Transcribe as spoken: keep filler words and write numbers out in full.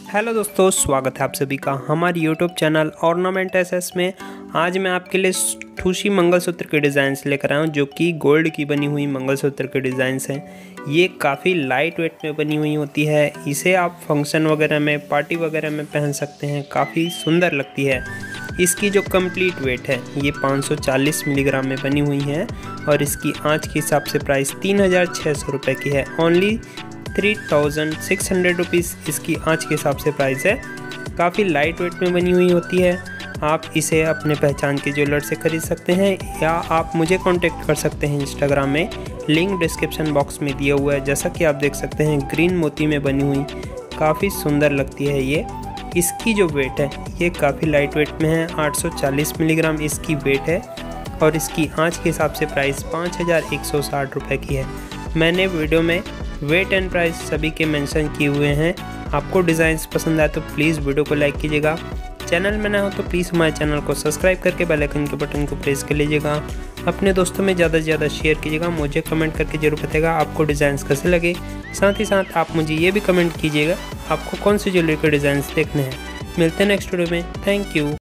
Hello दोस्तों, स्वागत है आप सभी का हमारे यूट्यूब चैनल ऑर्नामेंट एसएस में। आज मैं आपके लिए ठूसी मंगलसूत्र के डिज़ाइंस लेकर आया हूँ, जो कि गोल्ड की बनी हुई मंगलसूत्र के डिज़ाइंस हैं। ये काफ़ी लाइट वेट में बनी हुई होती है। इसे आप फंक्शन वगैरह में, पार्टी वगैरह में पहन सकते हैं। काफ़ी सुंदर लगती है। इसकी जो कंप्लीट वेट है ये पाँच सौ चालीस मिलीग्राम में बनी हुई है और इसकी आँच के हिसाब से प्राइस तीन हज़ार छः सौ रुपये की है। Only three thousand six hundred rupees इसकी आँच के हिसाब से प्राइस है। काफ़ी लाइट वेट में बनी हुई होती है। आप इसे अपने पहचान के ज्वेलर से खरीद सकते हैं या आप मुझे कांटेक्ट कर सकते हैं इंस्टाग्राम में। लिंक डिस्क्रिप्शन बॉक्स में दिया हुआ है। जैसा कि आप देख सकते हैं ग्रीन मोती में बनी हुई काफ़ी सुंदर लगती है ये। इसकी जो वेट है ये काफ़ी लाइट वेट में है। आठ सौ चालीस मिलीग्राम इसकी वेट है और इसकी आँच के हिसाब से प्राइस पाँच हज़ार एक सौ साठ रुपये की है। मैंने वीडियो में वेट एंड प्राइस सभी के मेंशन किए हुए हैं। आपको डिज़ाइंस पसंद आए तो प्लीज़ वीडियो को लाइक कीजिएगा। चैनल में नया हो तो प्लीज़ हमारे चैनल को सब्सक्राइब करके बेल आइकन के बटन को प्रेस कर लीजिएगा। अपने दोस्तों में ज़्यादा से ज़्यादा शेयर कीजिएगा। मुझे कमेंट करके जरूर बताइएगा आपको डिज़ाइंस कैसे लगे। साथ ही साथ आप मुझे ये भी कमेंट कीजिएगा आपको कौन सी ज्वेलरी के डिज़ाइंस देखने हैं। मिलते हैं नेक्स्ट वीडियो में। Thank you.